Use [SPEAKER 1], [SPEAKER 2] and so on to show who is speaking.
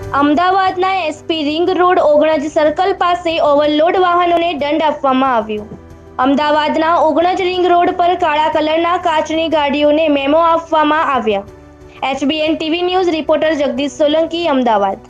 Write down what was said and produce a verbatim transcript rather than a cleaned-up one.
[SPEAKER 1] અમદાવાદના SP ring road Ognaj circle પાસે overload વાહનોને દંડ આપવામાં આવ્યો। અમદાવાદના ઓગણજ રિંગ રોડ પર કાળા કલરના કાચની ગાડીઓને મેમો આપવામાં આવ્યા। HBN TV news reporter Jagdish Solanki, Ahmedabad.